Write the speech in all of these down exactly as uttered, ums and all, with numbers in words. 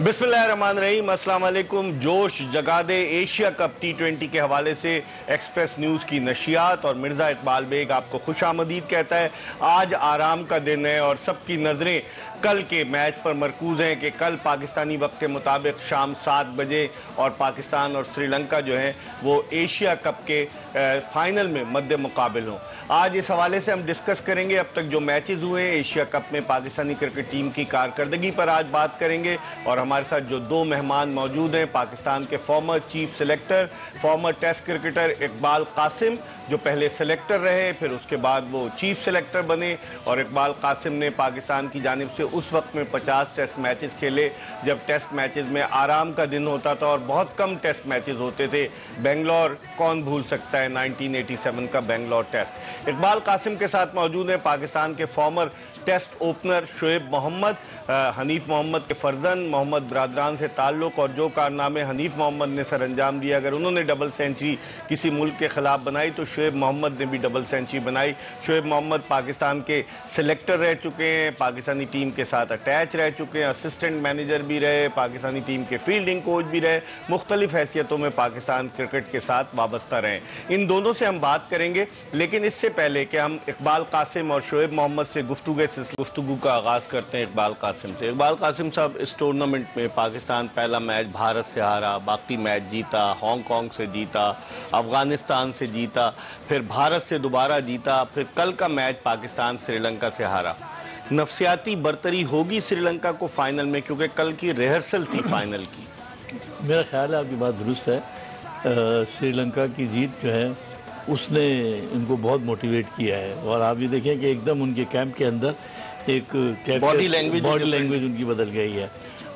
बिस्मिल्लाहिर्रहमानिर्रहीम, अस्सलाम वालेकुम। जोश जगा दे एशिया कप टी ट्वेंटी के हवाले से एक्सप्रेस न्यूज़ की नशियात और मिर्ज़ा इकबाल बेग आपको खुशामदीद कहता है। आज आराम का दिन है और सबकी नज़रें कल के मैच पर मरकूज हैं कि कल पाकिस्तानी वक्त के मुताबिक शाम सात बजे और पाकिस्तान और श्रीलंका जो है वो एशिया कप के फाइनल में मद्दे मुकाबिल हों। आज इस हवाले से हम डिस्कस करेंगे अब तक जो मैचेस हुए हैं एशिया कप में पाकिस्तानी क्रिकेट टीम की कारकर्दगी पर आज बात करेंगे। और हमारे साथ जो दो मेहमान मौजूद हैं, पाकिस्तान के former chief selector, former test cricketer Iqbal Qasim, जो पहले सिलेक्टर रहे फिर उसके बाद वो चीफ सिलेक्टर बने, और इकबाल कासिम ने पाकिस्तान की जानिब से उस वक्त में पचास टेस्ट मैचेस खेले जब टेस्ट मैचेस में आराम का दिन होता था और बहुत कम टेस्ट मैचेस होते थे। बेंगलोर कौन भूल सकता है नाइनटीन एटी सेवन का बेंगलोर टेस्ट। इकबाल कासिम के साथ मौजूद है पाकिस्तान के former test opener Shoaib Mohammad, Hanif Mohammad के फर्जन, मोहम्मद बरादरान से ताल्लुक, और जो कारनामे हनीफ मोहम्मद ने सर अंजाम दिया, अगर उन्होंने डबल सेंचुरी किसी मुल्क के खिलाफ बनाई तो शुएब मोहम्मद ने भी डबल सेंचुरी बनाई। शुएब मोहम्मद पाकिस्तान के सिलेक्टर रह चुके हैं, पाकिस्तानी टीम के साथ अटैच रह चुके हैं, असिस्टेंट मैनेजर भी रहे, पाकिस्तानी टीम के फील्डिंग कोच भी रहे, मुख्तलिफ हैसियतों में पाकिस्तान क्रिकेट के साथ वाबस्ता रहे। इन दोनों से हम बात करेंगे, लेकिन इससे पहले कि हम इकबाल कासिम और शुएब मोहम्मद से गुफ्तगू गुफ्तगू का आगाज करते हैं इकबाल कासिम से। इकबाल कासिम साहब, इस टूर्नामेंट में पाकिस्तान पहला मैच भारत से हारा, बाकी मैच जीता, हांगकांग से जीता, अफगानिस्तान से जीता, फिर भारत से दोबारा जीता, फिर कल का मैच पाकिस्तान श्रीलंका से हारा। नफसियाती बरतरी होगी श्रीलंका को फाइनल में, क्योंकि कल की रिहर्सल थी फाइनल की। मेरा ख्याल है आपकी बात दुरुस्त है। श्रीलंका की जीत जो है उसने इनको बहुत मोटिवेट किया है, और आप ये देखें कि एकदम उनके कैंप के अंदर एक बॉडी लैंग्वेज बॉडी लैंग्वेज उनकी बदल गई है।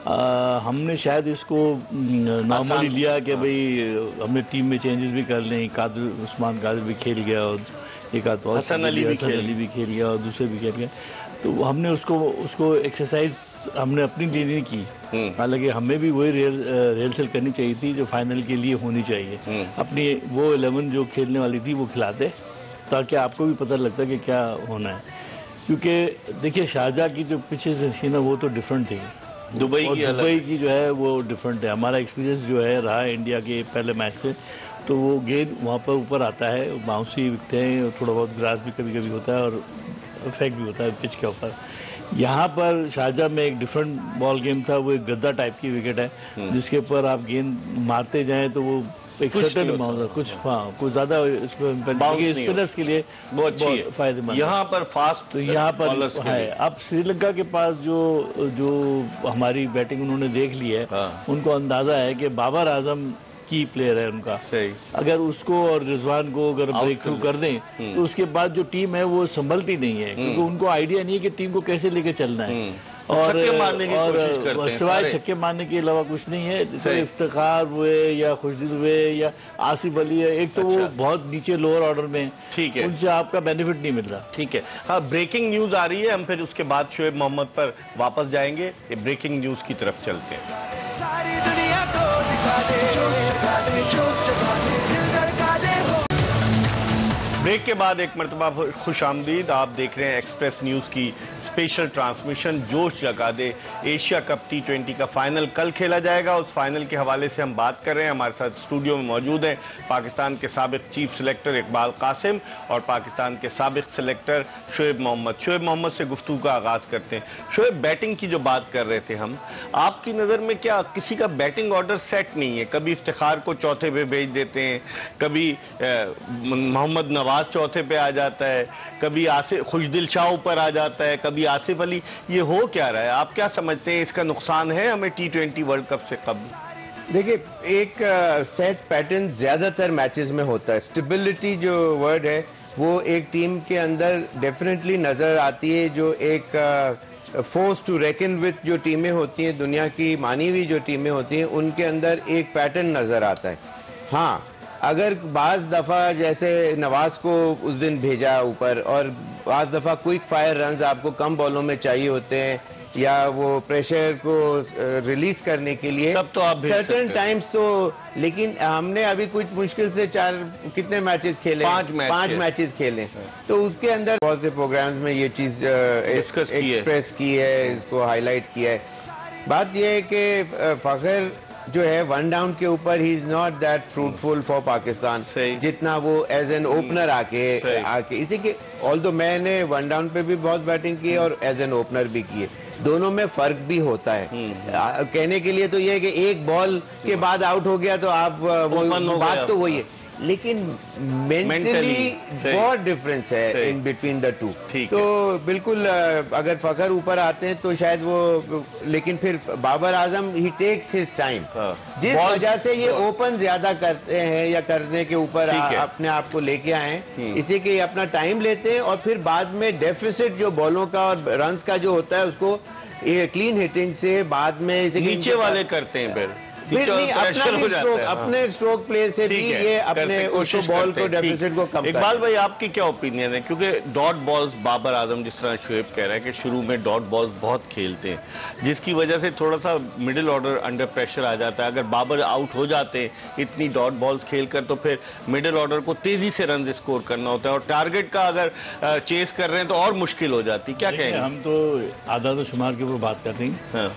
आ, हमने शायद इसको नॉर्मली लिया कि भाई हमने टीम में चेंजेस भी कर लें, कादिर उस्मान कादिर भी खेल गया और एक आध और हसन अली भी खेल गया और दूसरे भी खेल गए, तो हमने उसको उसको एक्सरसाइज हमने अपनी लिए नहीं की। हालांकि हमें भी वही रियल रिहर्सल करनी चाहिए थी जो फाइनल के लिए होनी चाहिए। अपनी वो इलेवन जो खेलने वाली थी वो खिलाते, ताकि आपको भी पता लगता कि क्या होना है। क्योंकि देखिए शारजाह की जो पिचेस थी ना वो तो डिफरेंट थी, दुबई की दुबई की जो है वो डिफरेंट है। हमारा एक्सपीरियंस जो है रहा इंडिया के पहले मैच से, तो वो गेंद वहाँ पर ऊपर आता है, बाउंसी विकटे हैं, थोड़ा बहुत ग्रास भी कभी कभी होता है और इफेक्ट भी होता है पिच के ऊपर। यहाँ पर शारजाह में एक डिफरेंट बॉल गेम था, वो एक गद्दा टाइप की विकेट है जिसके ऊपर आप गेंद मारते जाएं तो वो एक सर्टेन अमाउंट कुछ हाँ कुछ ज्यादा स्पिनर्स के लिए बहुत फायदेमंद। यहाँ पर फास्ट तो यहाँ पर है। अब श्रीलंका के पास जो जो हमारी बैटिंग उन्होंने देख ली है, हाँ। उनको अंदाजा है कि बाबर आजम की प्लेयर है उनका, सही। अगर उसको और रिजवान को अगर ब्रेक थ्रू कर दें तो उसके बाद जो टीम है वो संभलती नहीं है, क्योंकि उनको आइडिया नहीं है कि टीम को कैसे लेके चलना है। और सिवाय छक्के मारने के अलावा कुछ नहीं है। जैसे इफ्तिखार हुए या खुशदिल हुए या आसिफ अली है, एक तो अच्छा। वो बहुत नीचे लोअर ऑर्डर में, ठीक है, उनसे आपका बेनिफिट नहीं मिल रहा। ठीक है, हाँ, ब्रेकिंग न्यूज आ रही है, हम फिर उसके बाद शुएब मोहम्मद पर वापस जाएंगे। ये ब्रेकिंग न्यूज की तरफ चलते हैं। सारी दुनिया को दिखा दे, दिखा दे, ब्रेक के बाद एक मरतबा खुश आमदीद। आप देख रहे हैं एक्सप्रेस न्यूज़ की स्पेशल ट्रांसमिशन। जोश जगा दे एशिया कप टी ट्वेंटी का फाइनल कल खेला जाएगा, उस फाइनल के हवाले से हम बात कर रहे हैं। हमारे साथ स्टूडियो में मौजूद हैं पाकिस्तान के साबिक चीफ सिलेक्टर इकबाल कासिम और पाकिस्तान के साबिक सिलेक्टर शुएब मोहम्मद। शुएब मोहम्मद से गुफ्तगू का आगाज़ करते हैं। शुएब, बैटिंग की जो बात कर रहे थे हम, आपकी नज़र में क्या किसी का बैटिंग ऑर्डर सेट नहीं है? कभी इफ्तिखार को चौथे पे भेज देते हैं, कभी मोहम्मद नवाज चौथे पे आ जाता है, कभी आसिफ खुशदिल शाह ऊपर आ जाता है, कभी आसिफ अली। ये हो क्या रहा है? आप क्या समझते हैं, इसका नुकसान है हमें टी ट्वेंटी वर्ल्ड कप से कब? देखिए, एक सेट पैटर्न ज्यादातर मैचेस में होता है। स्टेबिलिटी जो वर्ड है वो एक टीम के अंदर डेफिनेटली नजर आती है। जो एक फोर्स टू रेकन विथ जो टीमें होती हैं, दुनिया की मानी हुई जो टीमें होती हैं, उनके अंदर एक पैटर्न नजर आता है। हाँ, अगर बाज़ दफ़ा जैसे नवाज को उस दिन भेजा ऊपर, और बाज़ दफ़ा क्विक फायर रन्स आपको कम बॉलों में चाहिए होते हैं, या वो प्रेशर को रिलीज करने के लिए, तब तो आप सर्टेन टाइम्स तो। लेकिन हमने अभी कुछ मुश्किल से चार कितने मैचेस खेले, पांच मैच पांच मैचेस खेले, तो उसके अंदर बहुत से प्रोग्राम्स में ये चीज एक्सप्रेस की है, इसको हाईलाइट किया है। बात यह है कि फखर जो है वन डाउन के ऊपर ही is not that fruitful for Pakistan, जितना वो एज एन ओपनर आके आके इसी के ऑल्दो मैंने वन डाउन पे भी बहुत बैटिंग की है और एज एन ओपनर भी की है, दोनों में फर्क भी होता है। आ, कहने के लिए तो ये है कि एक बॉल के बाद आउट हो गया तो आप वो बात तो वही है, लेकिन मेंटली बहुत डिफरेंस है इन बिटवीन द टू। तो बिल्कुल अगर फखर ऊपर आते हैं तो शायद वो, लेकिन फिर बाबर आजम ही टेक्स हिज टाइम, जिस वजह से ये ओपन ज्यादा करते हैं या करने के ऊपर अपने आप को लेके आए, इसी के अपना टाइम लेते हैं और फिर बाद में डेफिसिट जो बॉलों का और रन का जो होता है उसको ये क्लीन हिटिंग से बाद में नीचे वाले करते हैं फिर फिर नहीं, अपना भी स्ट्रोक, अपने स्ट्रोक प्ले से भी ये अपने उसको बॉल को डेफिसिट को कम। इकबाल भाई आपकी क्या ओपिनियन है, क्योंकि डॉट बॉल्स बाबर आजम जिस तरह शोएब कह रहा है कि शुरू में डॉट बॉल्स बहुत खेलते हैं, जिसकी वजह से थोड़ा सा मिडिल ऑर्डर अंडर प्रेशर आ जाता है। अगर बाबर आउट हो जाते हैं इतनी डॉट बॉल्स खेलकर तो फिर मिडिल ऑर्डर को तेजी से रन स्कोर करना होता है और टारगेट का अगर चेस कर रहे हैं तो और मुश्किल हो जाती। क्या कहेंगे? हम तो आदाद शुमार के ऊपर बात कर रहे हैं।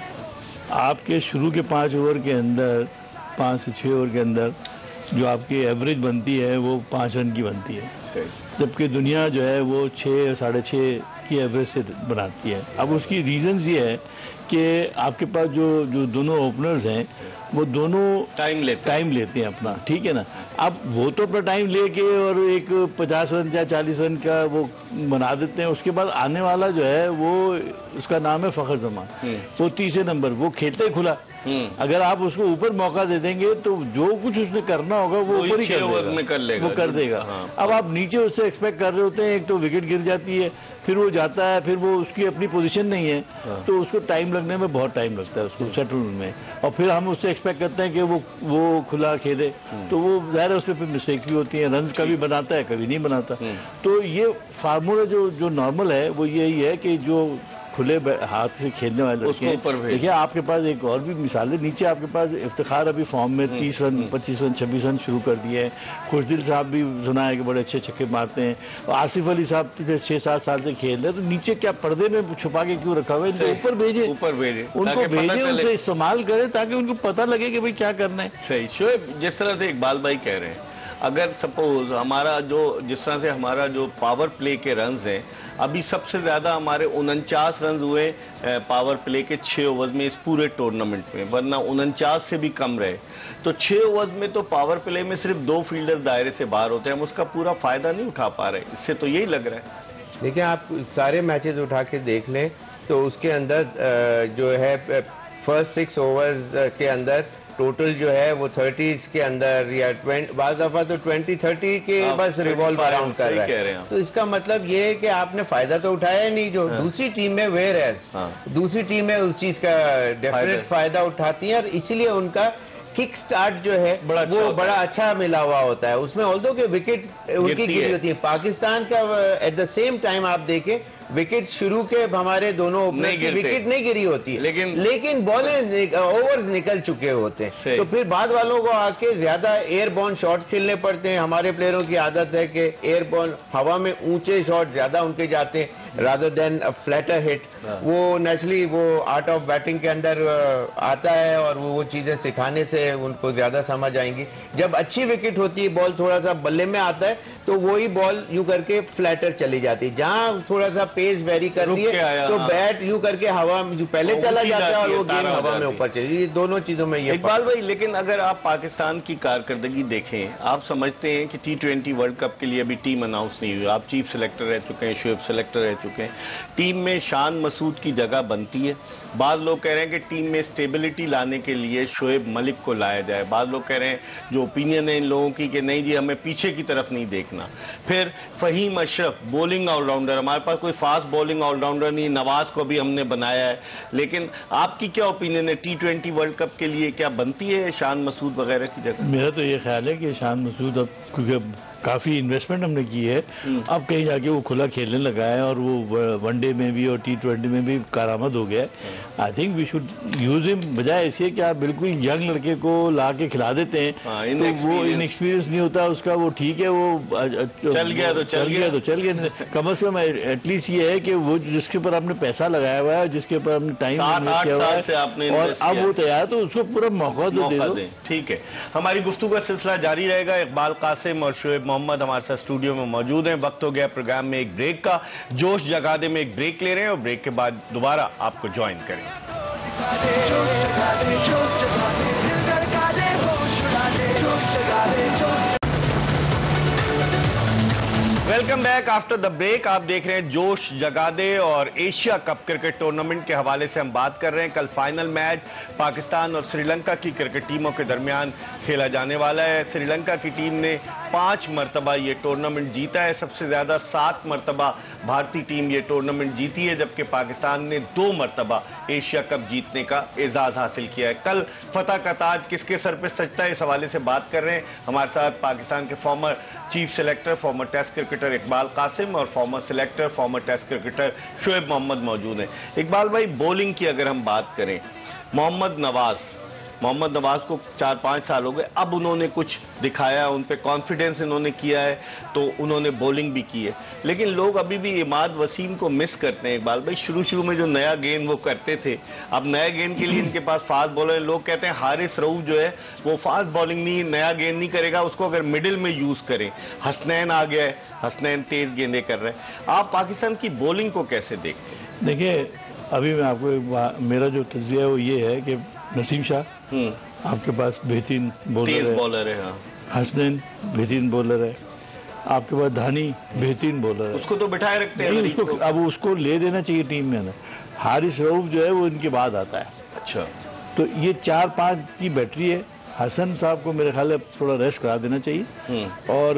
आपके शुरू के पाँच ओवर के अंदर, पाँच से छः ओवर के अंदर जो आपकी एवरेज बनती है वो पाँच रन की बनती है, जबकि दुनिया जो है वो छः साढ़े छः की एवरेज से बनाती है। अब उसकी रीजंस ये है कि आपके पास जो जो दोनों ओपनर्स हैं वो दोनों टाइम लेते टाइम लेते हैं अपना, ठीक है ना। अब वो तो अपना टाइम लेके और एक पचास रन या चालीस रन का वो बना देते हैं, उसके बाद आने वाला जो है वो उसका नाम है फखर जमान, वो तीसरे नंबर वो खेलते खुला, अगर आप उसको ऊपर मौका दे देंगे तो जो कुछ उसने करना होगा वो ऊपर ही कर लेगा, वो कर देगा। अब आप नीचे उससे एक्सपेक्ट कर रहे होते हैं, एक तो विकेट गिर जाती है, फिर वो जाता है, फिर वो उसकी अपनी पोजीशन नहीं है तो उसको टाइम लगने में बहुत टाइम लगता है उसको सेटल में, और फिर हम उससे एक्सपेक्ट करते हैं कि वो वो खुला खेले तो वो ज़ाहिर है उसमें फिर मिस्टेक्स भी होती हैं, रन कभी बनाता है कभी नहीं बनाता। तो ये फार्मूला जो जो नॉर्मल है वो यही है कि जो खुले हाथ से खेलने वाले लड़के हैं। देखिए आपके पास एक और भी मिसाल है, नीचे आपके पास इफ्तिखार अभी फॉर्म में तीस रन पच्चीस रन छब्बीस रन शुरू कर दिए हैं, खुशदिल साहब भी सुना है कि बड़े अच्छे छक्के मारते हैं, और आसिफ अली साहब छः सात साल से खेल रहे हैं, तो नीचे क्या पर्दे में छुपा के क्यों रखा हुआ है? ऊपर भेजे, ऊपर भेजे, उनको भेजे, उनसे इस्तेमाल करें ताकि उनको पता लगे कि भाई क्या करना है। सही शोएब, जिस तरह से इकबाल भाई कह रहे हैं, अगर सपोज हमारा जो जिस तरह से हमारा जो पावर प्ले के रन्स हैं, अभी सबसे ज़्यादा हमारे उनचास रन हुए पावर प्ले के छः ओवर्स में इस पूरे टूर्नामेंट में, वरना उनचास से भी कम रहे, तो छः ओवर्स में तो पावर प्ले में सिर्फ दो फील्डर दायरे से बाहर होते हैं, हम उसका पूरा फ़ायदा नहीं उठा पा रहे, इससे तो यही लग रहा है। देखिए आप सारे मैचेस उठा के देख लें तो उसके अंदर जो है फर्स्ट सिक्स ओवर्स के अंदर टोटल जो है वो थर्टीज के अंदर या बाज़ दफा तो ट्वेंटी थर्टी के बस रिवॉल्व अराउंड कर रहा है, तो इसका मतलब ये है कि आपने फायदा तो उठाया नहीं, जो हाँ। दूसरी टीम में वेयर है, हाँ। दूसरी टीम में उस चीज का डेफिनेट फायदा उठाती है और इसीलिए उनका किक स्टार्ट जो है बड़ा वो अच्छा बड़ा अच्छा मिला हुआ होता है उसमें, ऑल्दो के विकेट उनकी गिरी होती है। पाकिस्तान का एट द सेम टाइम आप देखें विकेट शुरू के हमारे दोनों ओपनर की विकेट नहीं गिरी होती है, लेकिन लेकिन बॉलें ओवर्स निकल चुके होते हैं, तो फिर बाद वालों को आके ज्यादा एयरबॉर्न शॉट्स खेलने पड़ते हैं। हमारे प्लेयरों की आदत है कि एयरबॉर्न हवा में ऊंचे शॉट ज्यादा उनके जाते हैं रादर देन फ्लैटर हिट, वो नेचुरली वो आर्ट ऑफ बैटिंग के अंदर आता है और वो वो चीजें सिखाने से उनको ज्यादा समझ आएंगी। जब अच्छी विकेट होती है, बॉल थोड़ा सा बल्ले में आता है तो वही बॉल यूं करके फ्लैटर चली जाती है, जहां थोड़ा सा पेस वेरी करती है तो बैट यूं करके हवा में पहले चला जाता है और वो गेंद हवा में ऊपर चली, ये दोनों चीजों में ये। इकबाल भाई, लेकिन अगर आप पाकिस्तान की कारकर्दगी देखें, आप समझते हैं कि टी ट्वेंटी वर्ल्ड कप के लिए अभी टीम अनाउंस नहीं हुई, आप चीफ सेलेक्टर रह चुके हैं, शोएब सेलेक्टर रह चुके हैं, टीम में शान मसूद की जगह बनती है। बाद लोग कह रहे हैं कि टीम में स्टेबिलिटी लाने के लिए शोएब मलिक को लाया जाए, बाद लोग कह रहे हैं जो ओपिनियन है इन लोगों की कि नहीं जी हमें पीछे की तरफ नहीं देखना। फिर फहीम अशरफ बॉलिंग ऑलराउंडर, हमारे पास कोई फास्ट बॉलिंग ऑलराउंडर नहीं, नवाज को भी हमने बनाया है, लेकिन आपकी क्या ओपिनियन है टी ट्वेंटी वर्ल्ड कप के लिए क्या बनती है शान मसूद वगैरह की जगह? मेरा तो ये ख्याल है कि शान मसूद अब क्योंकि काफ़ी इन्वेस्टमेंट हमने की है, अब कहीं जाके वो खुला खेलने लगा है और वो वनडे में भी और टी ट्वेंटी में भी कारामद हो गया है। I think we should use him, बजाय ऐसे कि आप बिल्कुल यंग लड़के को ला के खिला देते हैं तो वो इनएक्सपीरियंस नहीं होता उसका, वो ठीक है वो चल गया तो चल गया तो चल गया, कम अज कम एटलीस्ट ये है कि वो जिसके ऊपर आपने पैसा लगाया हुआ है, जिसके ऊपर आपने टाइम किया हुआ है और अब वो तैयार, तो उसको पूरा मौका तो दे दो। ठीक है, हमारी गुफ्तगू का सिलसिला जारी रहेगा। इकबाल कासिम और शोएब मोहम्मद हमारे साथ स्टूडियो में मौजूद हैं। वक्त हो गया प्रोग्राम में एक ब्रेक का, जोश जगा दे में एक ब्रेक ले रहे हैं और ब्रेक के बाद दोबारा आपको ज्वाइन करेंगे। Welcome back after the break. आप देख रहे हैं जोश जगा दे और एशिया कप क्रिकेट टूर्नामेंट के हवाले से हम बात कर रहे हैं। कल फाइनल मैच पाकिस्तान और श्रीलंका की क्रिकेट टीमों के दरमियान खेला जाने वाला है। श्रीलंका की टीम ने पांच मरतबा ये टूर्नामेंट जीता है, सबसे ज्यादा सात मरतबा भारतीय टीम ये टूर्नामेंट जीती है, जबकि पाकिस्तान ने दो मरतबा एशिया कप जीतने का एजाज हासिल किया है। कल फतह का ताज किसके सर पे सजता है, इस हवाले से बात कर रहे हैं। हमारे साथ पाकिस्तान के former chief selector, former test cricketer Iqbal Qasim और former selector, former test cricketer Shoaib Mohammad मौजूद हैं। इकबाल भाई, बॉलिंग की अगर हम बात करें, मोहम्मद नवाज मोहम्मद नवाज को चार पाँच साल हो गए, अब उन्होंने कुछ दिखाया, उन पे कॉन्फिडेंस इन्होंने किया है तो उन्होंने बॉलिंग भी की है, लेकिन लोग अभी भी इमाद वसीम को मिस करते हैं। इकबाल भाई, शुरू शुरू में जो नया गेंद वो करते थे, अब नया गेंद के लिए इनके पास फास्ट बॉलर, लोग कहते हैं हारिस रऊफ जो है वो फास्ट बॉलिंग नहीं, नया गेंद नहीं करेगा, उसको अगर मिडिल में यूज करें। हसनैन आ गया है, हसनैन तेज गेंदें कर रहे हैं। आप पाकिस्तान की बॉलिंग को कैसे देखते हैं? देखिए, अभी मैं आपको, मेरा जो तज्जिया है वो ये है कि नसीम शाह आपके पास बेहतरीन बॉलर है, बॉलर है, हाँ। हसनैन बेहतरीन बॉलर है, आपके पास धानी बेहतरीन बॉलर है, उसको तो बिठाए रखते हैं उसको, अब उसको ले देना चाहिए टीम में ना। हारिस रऊफ जो है वो इनके बाद आता है। अच्छा, तो ये चार पांच की बैटरी है। हसन साहब को मेरे ख्याल है थोड़ा रेस्ट करा देना चाहिए। और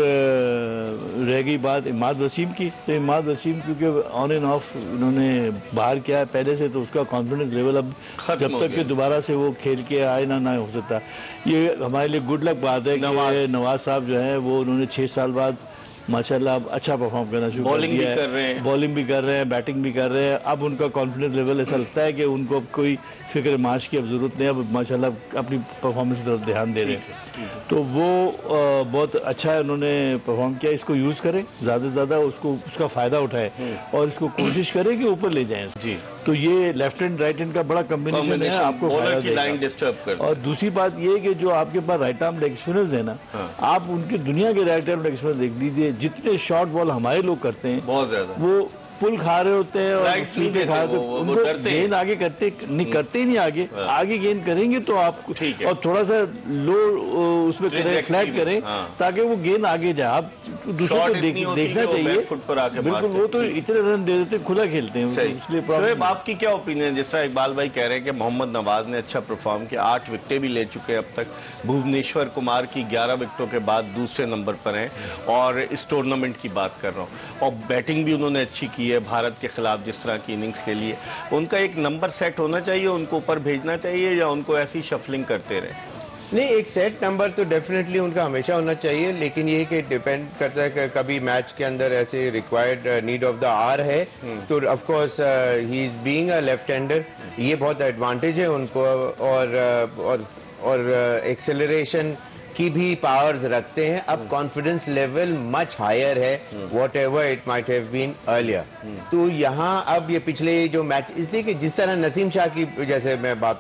रह गई बात इमाद वसीम की, तो इमाद वसीम क्योंकि ऑन एंड ऑफ इन्होंने बाहर किया है पहले से, तो उसका कॉन्फिडेंस लेवल अब जब तक कि दोबारा से वो खेल के आए ना ना हो सकता। ये हमारे लिए गुड लक बात है कि नवाज साहब जो है वो उन्होंने छः साल बाद माशाल्लाह अब अच्छा परफॉर्म करना शुरू कर दिया है, बॉलिंग भी कर रहे हैं, बैटिंग भी कर रहे हैं। अब उनका कॉन्फिडेंस लेवल ऐसा लगता है कि उनको अब कोई फिक्र माश की अब जरूरत नहीं, अब माशाल्लाह अपनी परफॉर्मेंस की तरफ ध्यान दे रहे हैं। तो वो आ, बहुत अच्छा है, उन्होंने परफॉर्म किया। इसको यूज करें ज़्यादा से ज़्यादा, उसको उसका फायदा उठाए और इसको कोशिश करें कि ऊपर ले जाएं जी। तो ये लेफ्ट हैंड राइट हैंड का बड़ा कॉम्बिनेशन है, आपको फायदा देगा। और दूसरी बात ये कि जो आपके पास राइट आर्म लेग स्पिनर्स है ना, आप उनकी दुनिया के राइट आर्म लेग स्पिनर देख लीजिए, जितने शॉर्ट बॉल हमारे लोग करते हैं बहुत ज्यादा, वो पुल खा रहे होते हैं और सीधे खा रहे होते हैं, गेंद आगे करते नहीं करते ही नहीं आगे आगे गेंद करेंगे तो आप ठीक है, और थोड़ा सा लो उसमें करें, फ्लैट करें ताकि वो गेंद आगे जाए। आप दूसरों को देख, देखना चाहिए बिल्कुल, वो तो इतने रन दे देते खुला खेलते हैं, इसलिए प्रॉब्लम। आपकी क्या ओपिनियन, जिस तरह इकबाल भाई कह रहे हैं कि मोहम्मद नवाज ने अच्छा परफॉर्म किया, आठ विकेटें भी ले चुके हैं अब तक, भुवनेश्वर कुमार की ग्यारह विकेटों के बाद दूसरे नंबर पर हैं, और इस टूर्नामेंट की बात कर रहा हूँ, और बैटिंग भी उन्होंने अच्छी की है भारत के खिलाफ जिस तरह की इनिंग्स के लिए, उनका एक नंबर सेट होना चाहिए, उनको ऊपर भेजना चाहिए या उनको ऐसी शफलिंग करते रहे? नहीं, एक सेट नंबर तो डेफिनेटली उनका हमेशा होना चाहिए, लेकिन ये कि डिपेंड करता है कि कभी मैच के अंदर ऐसे required need of the hour है तो of course he is being a left hander, ये बहुत एडवांटेज है उनको, और और और एक्सेलरेशन की भी पावर्स रखते हैं। अब कॉन्फिडेंस लेवल मच हायर है whatever it might have been earlier. तो यहाँ अब ये पिछले जो मैच, इसलिए कि जिस तरह नसीम शाह की, जैसे मैं बात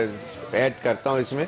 ऐड करता हूँ इसमें,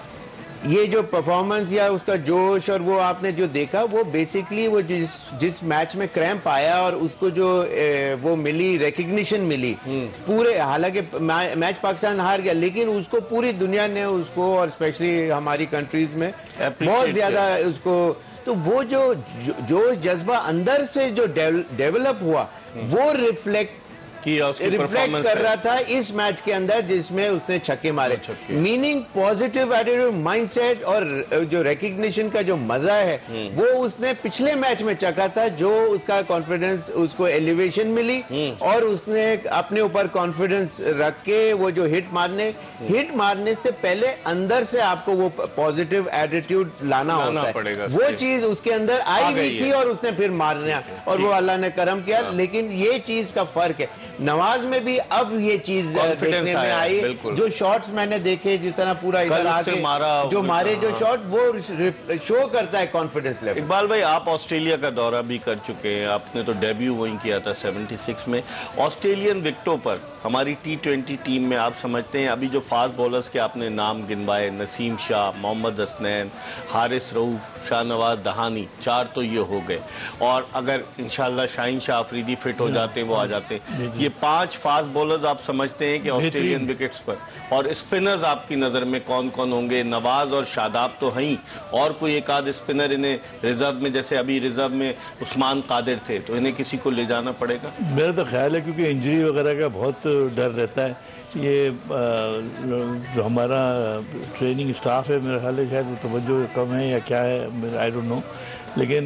ये जो परफॉर्मेंस या उसका जोश और वो आपने जो देखा, वो बेसिकली वो जिस जिस मैच में क्रैम्प आया और उसको जो ए, वो मिली रिकग्निशन मिली पूरे, हालांकि मैच पाकिस्तान हार गया लेकिन उसको पूरी दुनिया ने उसको, और स्पेशली हमारी कंट्रीज में बहुत ज्यादा उसको, तो वो जो जोश जज्बा अंदर से जो डेवलप हुआ वो रिफ्लेक्ट रिफ्लेक्ट कर रहा था इस मैच के अंदर जिसमें उसने छक्के मारे। मीनिंग पॉजिटिव एटीट्यूड, माइंडसेट और जो रिकग्निशन का जो मजा है वो उसने पिछले मैच में चखा था, जो उसका कॉन्फिडेंस, उसको एलिवेशन मिली और उसने अपने ऊपर कॉन्फिडेंस रख के वो जो हिट मारने हिट मारने से पहले अंदर से आपको वो पॉजिटिव एटीट्यूड लाना होता है। वो चीज उसके अंदर आई हुई थी और उसने फिर मारना, और वो अल्लाह ने करम किया। लेकिन ये चीज का फर्क है, नवाज में भी अब ये चीज देखने में आई। जो शॉट्स मैंने देखे, जिस तरह पूरा इधर आके जो मारे जो शॉट, वो शो करता है कॉन्फिडेंस लेवल। इकबाल भाई, आप ऑस्ट्रेलिया का दौरा भी कर चुके हैं, आपने तो डेब्यू वहीं किया था छिहत्तर में। ऑस्ट्रेलियन विकेटों पर हमारी टी ट्वेंटी टीम में आप समझते हैं अभी जो फास्ट बॉलर्स के आपने नाम गिनवाए, नसीम शाह, मोहम्मद हसनैन, हारिस रऊफ, शाहनवाज दहानी, चार तो ये हो गए, और अगर इंशाल्लाह शाहीन शाह अफरीदी फिट हो जाते हैं, वो आ जाते हैं, ये पांच फास्ट बॉलर्स आप समझते हैं कि ऑस्ट्रेलियन विकेट्स पर। और स्पिनर्स आपकी नजर में कौन कौन होंगे? नवाज और शादाब तो हैं, और कोई एक आध स्पिनर इन्हें रिजर्व में, जैसे अभी रिजर्व में उस्मान कादिर थे, तो इन्हें किसी को ले जाना पड़ेगा? मेरा तो ख्याल है क्योंकि इंजरी वगैरह का बहुत डर रहता है। ये जो हमारा ट्रेनिंग स्टाफ है, मेरा ख्याल है शायद वो तवज्जो कम है या क्या है, आई डोंट नो, लेकिन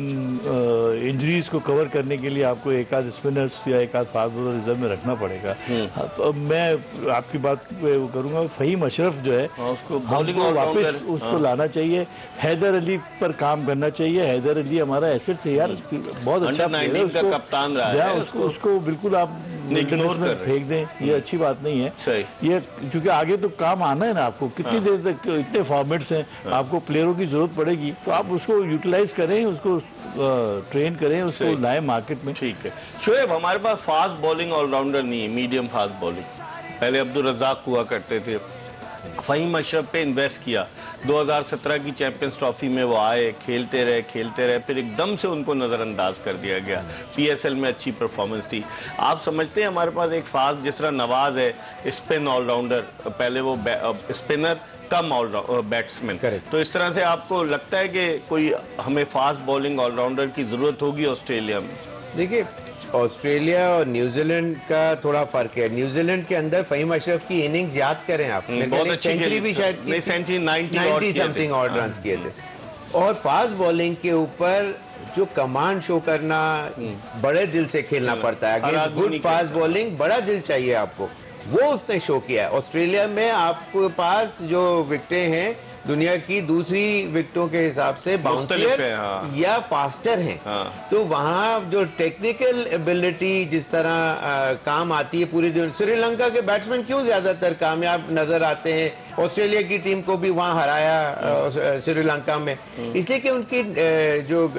इंजरीज को कवर करने के लिए आपको एक आध स्पिनर्स या एक आध फास्ट बॉलर रिजर्व में रखना पड़ेगा। अब मैं आपकी बात पे वो करूंगा, फहीम अशरफ जो है उसको बॉलिंग वापस उसको लाना चाहिए, हैदर अली पर काम करना चाहिए। हैदर अली हमारा एसेट है यार, बहुत अच्छा प्लेयर है, उसको कप्तान रहा है, उसको उसको बिल्कुल आप इग्नोर कर फेंक दें, ये अच्छी बात नहीं है। सही, ये क्योंकि आगे तो काम आना है ना आपको, कितनी देर तक, इतने फॉर्मेट्स हैं, आपको प्लेयरों की जरूरत पड़ेगी, तो आप उसको यूटिलाइज करें, उसको ट्रेन करें, उसको लाएं मार्केट में। ठीक है शोएब, हमारे पास फास्ट बॉलिंग ऑलराउंडर नहीं है, मीडियम फास्ट बॉलिंग। पहले अब्दुल रज़ाक हुआ करते थे, फहीम अशरफ पे इन्वेस्ट किया, दो हज़ार सत्रह की चैंपियंस ट्रॉफी में वो आए, खेलते रहे खेलते रहे फिर एकदम से उनको नजरअंदाज कर दिया गया। पीएसएल में अच्छी परफॉर्मेंस थी। आप समझते हैं हमारे पास एक फास्ट, जिस तरह नवाज है स्पिन ऑलराउंडर, पहले वो स्पिनर कम बैट्समैन, तो इस तरह से आपको लगता है कि कोई हमें फास्ट बॉलिंग ऑलराउंडर की जरूरत होगी ऑस्ट्रेलिया में? देखिए, ऑस्ट्रेलिया और न्यूजीलैंड का थोड़ा फर्क है। न्यूजीलैंड के अंदर फहीम अशरफ की इनिंग्स याद करें आप, सेंचुरी भी शायद सेंचुरी नाइन्टी समथिंग और रन किए थे। और फास्ट बॉलिंग के ऊपर जो कमांड शो करना, बड़े दिल से खेलना पड़ता है। अगर गुड फास्ट बॉलिंग, बड़ा दिल चाहिए आपको, वो उसने शो किया है। ऑस्ट्रेलिया में आपके पास जो विकेटें हैं दुनिया की दूसरी विकेटों के हिसाब से बाउंसर हाँ। या फास्टर हैं, हाँ। तो वहाँ जो टेक्निकल एबिलिटी जिस तरह आ, काम आती है पूरी दुनिया। श्रीलंका के बैट्समैन क्यों ज्यादातर कामयाब नजर आते हैं? ऑस्ट्रेलिया की टीम को भी वहाँ हराया श्रीलंका में, इसलिए कि उनकी जो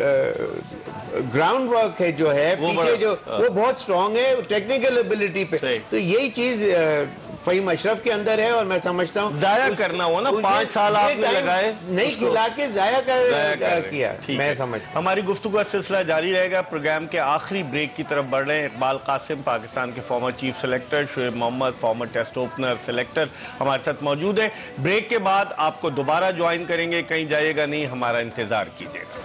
ग्राउंड वर्क है जो है पीछे जो वो बहुत स्ट्रांग है टेक्निकल एबिलिटी पे। तो यही चीज फहीम अशरफ के अंदर है, और मैं समझता हूँ जाया करना हो ना, पांच साल आपने लगाए, नहीं खिला के जाया कर किया। मैं समझ, हमारी गुफ्तगू का सिलसिला जारी रहेगा। प्रोग्राम के आखिरी ब्रेक की तरफ बढ़ रहे हैं। इकबाल कासिम, पाकिस्तान के former chief selector, Shoaib Mohammad, former test opener selector, हमारे साथ मौजूद है। ब्रेक के बाद आपको दोबारा ज्वाइन करेंगे, कहीं जाइएगा नहीं, हमारा इंतजार कीजिएगा।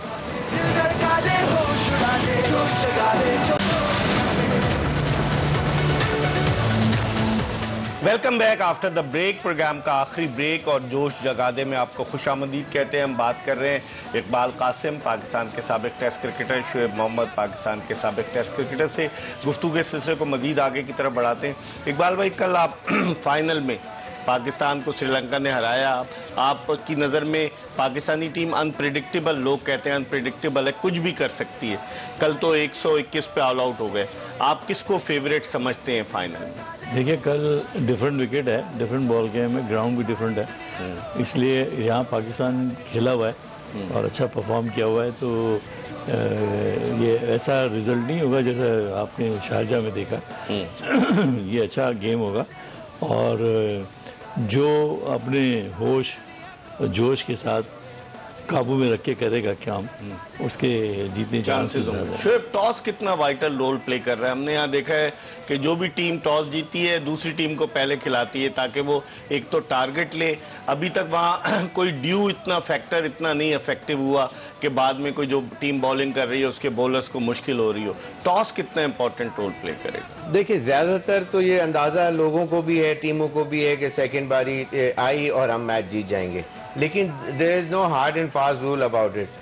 Welcome back after the break. Programme का आखिरी ब्रेक और जोश जगादे में आपको खुशामदीद कहते हैं। हम बात कर रहे हैं इकबाल कासिम, पाकिस्तान के साबिक टेस्ट क्रिकेटर, शोएब मोहम्मद, पाकिस्तान के साबिक टेस्ट क्रिकेटर से गुफ्तगू के सिलसिले को मजीद आगे की तरफ बढ़ाते हैं। इकबाल भाई, कल आप फाइनल में पाकिस्तान को श्रीलंका ने हराया। आपकी नज़र में पाकिस्तानी टीम अनप्रिडिक्टेबल, लोग कहते हैं अनप्रिडिक्टेबल है, कुछ भी कर सकती है। कल तो एक सौ इक्कीस पे ऑल आउट हो गए। आप किसको फेवरेट समझते हैं फाइनल में? देखिए, कल डिफरेंट विकेट है, डिफरेंट बॉल गेम है, ग्राउंड भी डिफरेंट है, इसलिए यहाँ पाकिस्तान खेला हुआ है और अच्छा परफॉर्म किया हुआ है, तो ये ऐसा रिजल्ट नहीं होगा जैसा आपने शारजा में देखा। ये अच्छा गेम होगा, और जो अपने होश जोश के साथ काबू में रख के करेगा काम, उसके जीतने चांसेस होंगे। शोएब, टॉस कितना वाइटल रोल प्ले कर रहा है? हमने यहाँ देखा है कि जो भी टीम टॉस जीती है दूसरी टीम को पहले खिलाती है ताकि वो एक तो टारगेट ले। अभी तक वहाँ कोई ड्यू इतना फैक्टर इतना नहीं इफेक्टिव हुआ कि बाद में कोई जो टीम बॉलिंग कर रही है उसके बॉलर्स को मुश्किल हो रही हो। टॉस कितना इंपॉर्टेंट रोल प्ले करेगा? देखिए, ज्यादातर तो ये अंदाजा लोगों को भी है, टीमों को भी है कि सेकेंड बारी आई और हम मैच जीत जाएंगे, लेकिन there is no hard and fast rule about it.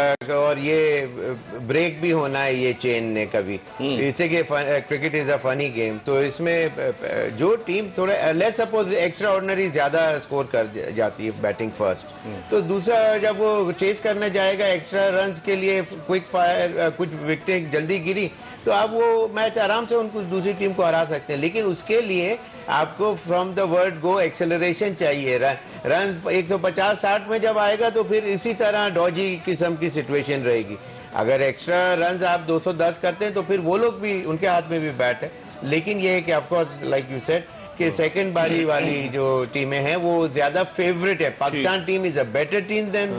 और ये ब्रेक भी होना है ये चेन ने कभी, इससे कि cricket is a funny game. तो इसमें जो टीम थोड़ा लेट्स सपोज एक्स्ट्रा ऑर्डिनरी ज्यादा स्कोर कर जाती है बैटिंग फर्स्ट, तो दूसरा जब वो चेस करने जाएगा एक्स्ट्रा रन्स के लिए, क्विक फायर कुछ विकेटें जल्दी गिरी, तो आप वो मैच आराम से उनको दूसरी टीम को हरा सकते हैं। लेकिन उसके लिए आपको from the word go acceleration चाहिए। रन एक सौ पचास साठ में जब आएगा तो फिर इसी तरह डॉजी किस्म की सिचुएशन रहेगी। अगर एक्स्ट्रा रन आप दो सौ दस करते हैं तो फिर वो लोग भी, उनके हाथ में भी बैट है। लेकिन ये है कि ऑफकोर्स लाइक यू सेड कि सेकंड बारी वाली जो टीमें हैं वो ज्यादा फेवरेट है। Pakistan team is a better team than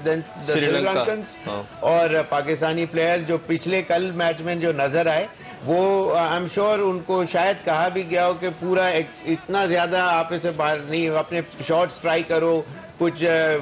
Sri Lankan, और पाकिस्तानी प्लेयर जो पिछले कल मैच में जो नजर आए वो आई एम श्योर उनको शायद कहा भी गया हो कि पूरा इतना ज्यादा आप इसे बाहर नहीं, अपने शॉट्स ट्राई करो, कुछ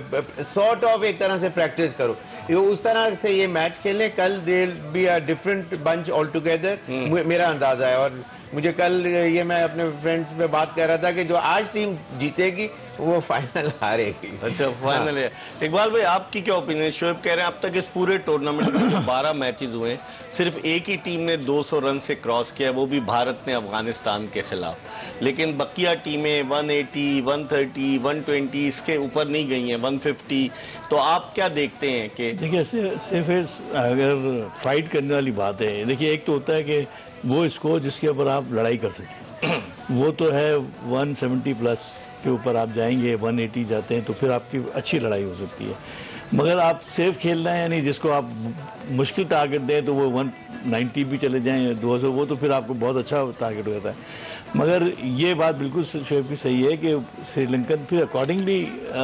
सॉर्ट ऑफ एक तरह से प्रैक्टिस करो, ये उस तरह से ये मैच खेलें। कल they be a different bunch altogether, मेरा अंदाजा है। और मुझे कल ये मैं अपने फ्रेंड्स पे बात कर रहा था कि जो आज टीम जीतेगी वो फाइनल हारेगी। अच्छा, फाइनल है। इकबाल भाई, आपकी क्या ओपिनियन? शोएब कह रहे हैं अब तक इस पूरे टूर्नामेंट में जो बारह मैचेस हुए हैं सिर्फ एक ही टीम ने दो सौ रन से क्रॉस किया, वो भी भारत ने अफगानिस्तान के खिलाफ। लेकिन बकिया टीमें एक सौ अस्सी, एक सौ तीस, एक सौ बीस इसके ऊपर नहीं गई हैं, एक सौ पचास। तो आप क्या देखते हैं कि देखिए सिर्फ अगर फाइट करने वाली बात है, देखिए एक तो होता है कि वो स्कोर जिसके ऊपर आप लड़ाई कर सकें वो तो है एक सौ सत्तर प्लस के ऊपर आप जाएंगे, एक सौ अस्सी जाते हैं तो फिर आपकी अच्छी लड़ाई हो सकती है। मगर आप सेफ खेलना है, यानी जिसको आप मुश्किल टारगेट दें तो वो एक सौ नब्बे भी चले जाएं, दो सौ, वो तो फिर आपको बहुत अच्छा टारगेट हो जाता है। मगर ये बात बिल्कुल शोएब की सही है कि श्रीलंकन फिर अकॉर्डिंगली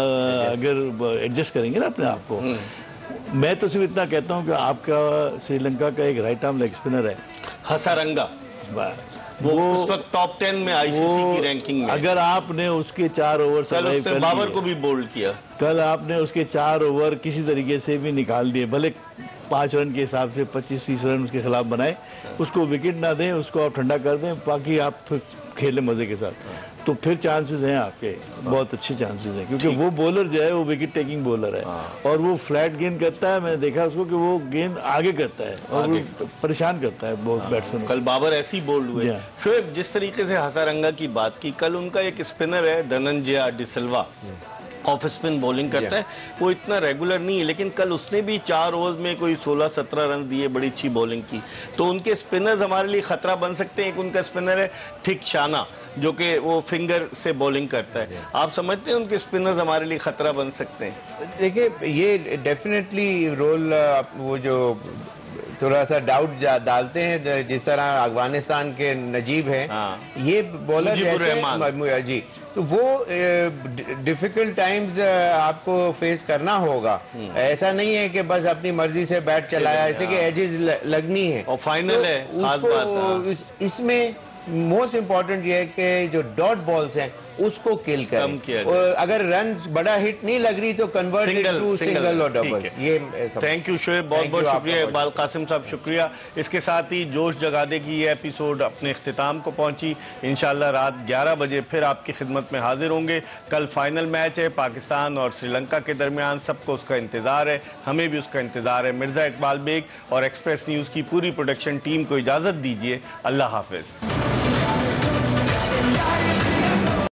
अगर एडजस्ट करेंगे ना अपने आप को। मैं तो सिर्फ इतना कहता हूं कि आपका श्रीलंका का एक राइट आर्म लेग स्पिनर है हसारंगा, वो उस वक्त टॉप टेन में आईसीसी की रैंकिंग में। अगर आपने उसके चार ओवर सर्वाइव कर लिए, बाबर को भी बोल्ड किया, कल आपने उसके चार ओवर किसी तरीके से भी निकाल दिए, भले पांच रन के हिसाब से पच्चीस तीस रन उसके खिलाफ बनाए, उसको विकेट ना दें, उसको आप ठंडा कर दें, बाकी आप फिर खेलें मजे के साथ, तो फिर चांसेस हैं आपके, बहुत अच्छे चांसेस हैं। क्योंकि वो बॉलर जो है वो विकेट टेकिंग बॉलर है और वो फ्लैट गेंद करता है। मैंने देखा उसको कि वो गेंद आगे करता है और वो परेशान करता है बहुत बैट्समैन। कल बाबर ऐसे ही बोल्ड हुए। शोएब, जिस तरीके से हसारंगा की बात की, कल उनका एक स्पिनर है Dhananjaya de Silva, off spin bowling करता है, वो इतना रेगुलर नहीं है, लेकिन कल उसने भी चार ओवर्स में कोई सोलह सत्रह रन दिए, बड़ी अच्छी बॉलिंग की। तो उनके स्पिनर्स हमारे लिए खतरा बन सकते हैं। एक उनका स्पिनर है थिकशाना जो कि वो फिंगर से बॉलिंग करता है, आप समझते हैं उनके स्पिनर्स हमारे लिए खतरा बन सकते हैं? देखिए, ये डेफिनेटली रोल वो जो थोड़ा सा डाउट डालते हैं, जिस तरह अफगानिस्तान के नजीब हैं, ये बॉलर जी, तो वो डिफिकल्ट टाइम्स आपको फेस करना होगा। ऐसा नहीं है कि बस अपनी मर्जी से बैट चलाया, ऐसे कि एजेस लगनी है और फाइनल है। उसको इसमें मोस्ट इम्पॉर्टेंट ये है कि जो डॉट बॉल्स हैं उसको किल करें, और अगर रन बड़ा हिट नहीं लग रही तो कन्वर्ट टू सिंगल और डबल। ये थैंक यू शोएब, बहुत बहुत शुक्रिया। इकबाल कासिम साहब शुक्रिया। इसके साथ ही जोश जगा दे की ये एपिसोड अपने इख्तिताम को पहुंची। इंशाल्लाह रात ग्यारह बजे फिर आपकी खिदमत में हाजिर होंगे। कल फाइनल मैच है पाकिस्तान और श्रीलंका के दरमियान, सबको उसका इंतजार है, हमें भी उसका इंतजार है। मिर्जा इकबाल बेग और एक्सप्रेस न्यूज की पूरी प्रोडक्शन टीम को इजाजत दीजिए। अल्लाह हाफिज।